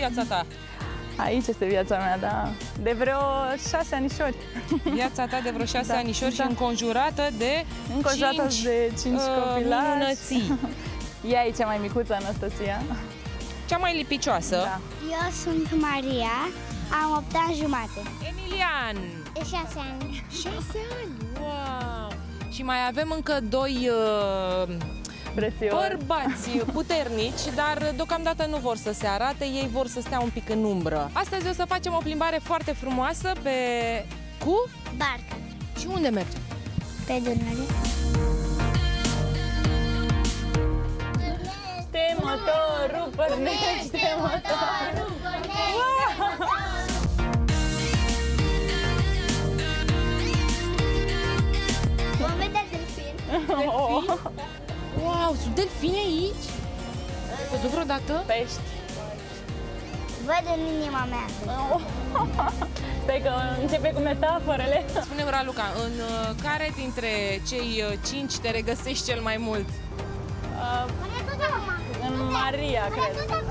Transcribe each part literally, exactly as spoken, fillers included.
viața ta? Aici este viața mea, da. De vreo șase anișori. Viața ta de vreo șase da, anișori da. și înconjurată de Înconjurată cinci, de cinci uh, copilași. minunății. Ea e cea mai micuță, Anastasia. Cea mai lipicioasă. Da. Eu sunt Maria, am opt ani jumate. Emilian. De șase ani. șase ani, wow! Și mai avem încă doi uh, bărbați puternici, dar deocamdată nu vor să se arate, ei vor să stea un pic în umbră. Astăzi o să facem o plimbare foarte frumoasă pe... cu? Barcă. Și unde mergem? Pe Dunăre. Pornește motorul, pornește motorul. Vom vedea delfin. Delfin? Wow, sunt delfini aici? Ai văzut vreodată? Pești. Văd în inima mea. Stai că începe cu metaforele. Spune-mi, Raluca, în uh, care dintre cei uh, cinci te regăsești cel mai mult? Uh, în Maria, cred. Da.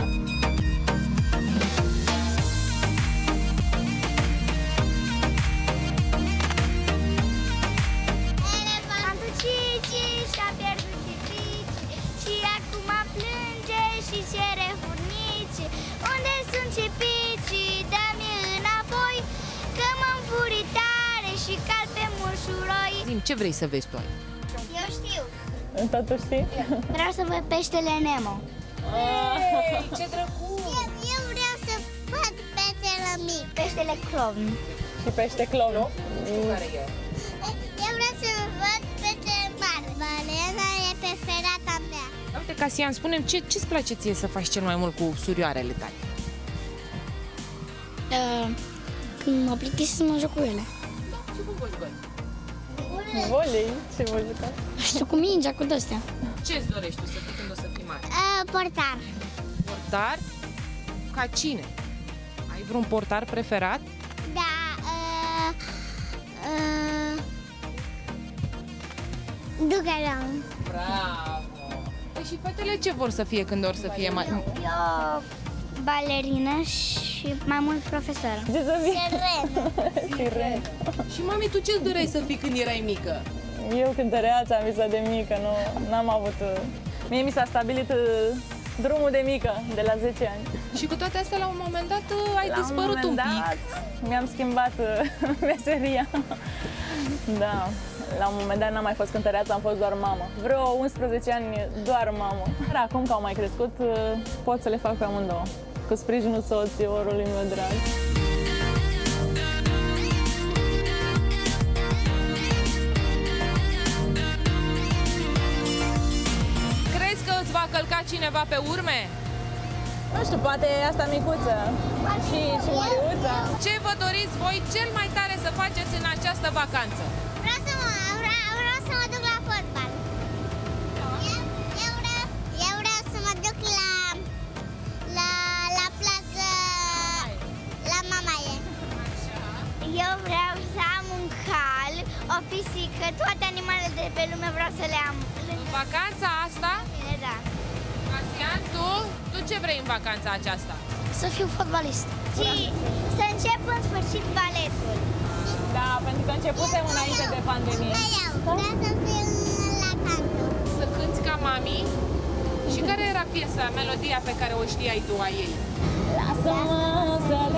Elefantul Cici și-a pierdut Cici și acum plânge și cere furnici. Unde sunt cipicii? Dă-mi înapoi, că mă înfuri tare și cal pe mușuroi. Zi-mi, ce vrei să vezi tu aici? Eu știu. Tot tu știi? Vreau să văd peștele Nemo. Hey, ce drăguț! Eu, eu vreau să văd peștele mic. Peștele clown. Și pește clown. Care e? Eu vreau să văd peștele mare. Balena e preferata mea. Uite, Casian, spune-mi, ce, ce-ți place ție să faci cel mai mult cu surioarele tale? Uh, când mă plictisesc să mă joc cu ele. Ce vă jucați? Volei? Ce vă jucați? Știu, cu mingea, cu de-astea. Ce-ți dorești tu să fii când o să fii mare? Uh, portar. Portar? Ca cine? Ai vreun portar preferat? Da. Uh, uh, Dugaron. Bravo! Păi și fetele ce vor să fie când or să fie mai... Eu balerină și mai mult profesoră. Ce să fii? Sirenă. Siren. Și mami, tu ce-ți doreai să fii când erai mică? Eu cântăreața am visat de mică, nu n-am avut... Mie mi s-a stabilit uh, drumul de mică, de la zece ani. Și cu toate astea, la un moment dat, ai La dispărut un, un, pic. dat, mi-am schimbat uh, meseria. Da, la un moment dat n-am mai fost cântăreață, am fost doar mamă. Vreo unsprezece ani doar mamă. Dar acum că au mai crescut, uh, pot să le fac pe amândouă. Cu sprijinul soții, orului meu drag. Crezi că îți va călca cineva pe urme? Nu știu, poate asta micuță și, și Mariuța. Ce vă doriți voi cel mai tare să faceți în această vacanță? Vreau să mă, vreau, vreau să mă duc la fotbal. Eu, eu, vreau, eu vreau să mă duc la, la, la plajă, la Mamaie. Eu vreau să am un cal, o pisică, toate animalele de pe lume vreau să le am. În vacanța asta, Bine, da. Casian, tu, tu ce vrei în vacanța aceasta? Să fiu fotbalist. Și să încep în sfârșit baletul. Da, pentru că începusem înainte de pandemie. Eu vreau să fiu la canto. Să cânti ca mami? Și care era piesa, melodia pe care o știai tu a ei? Lasă-mă să